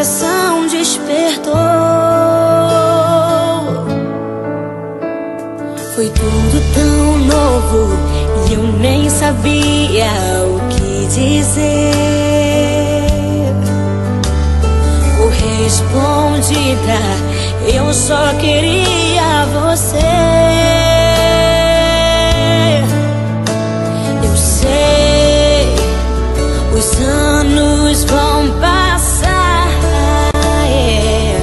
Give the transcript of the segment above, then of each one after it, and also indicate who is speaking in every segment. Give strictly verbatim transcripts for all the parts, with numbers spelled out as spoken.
Speaker 1: coração despertou. Foi tudo tão novo e eu nem sabia o que dizer. Correspondida, eu só queria você. Eu sei, os anos vão passar, é,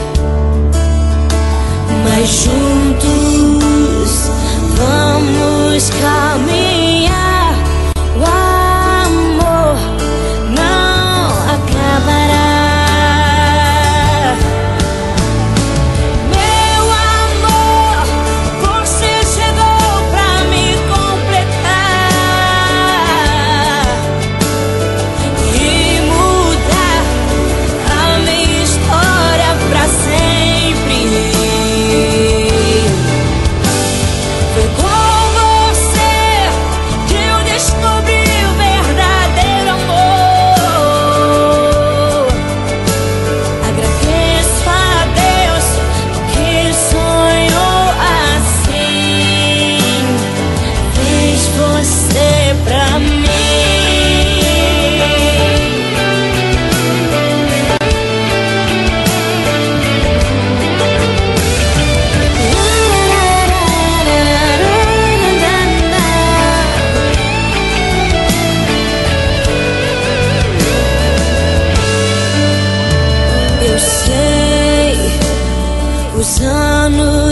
Speaker 1: mas juntos vamos caminhar. O amor não acabará. Meu amor, você chegou pra me completar e mudar a minha história pra sempre. Foi com você que eu descobri o verdadeiro amor. Agradeço a Deus que sonhou assim, fez você pra mim. Eu sei, os anos